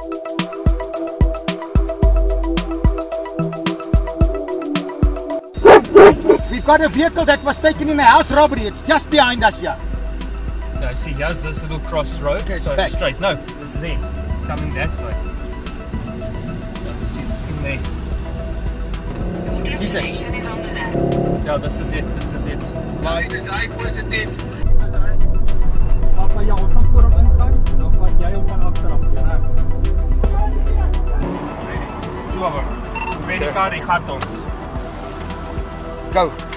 We've got a vehicle that was taken in a house robbery. It's just behind us here. No, see, here's this little crossroad. Okay, so back. Straight. No, it's there. It's coming that way. See, it's in there. Your destination is on the left. Yeah, this is it. This is it. Dan van jou van voor hom ingaan, dan van jy hom van agteraf weer, hè? Toe maar. Weet die kar die gat om. Go.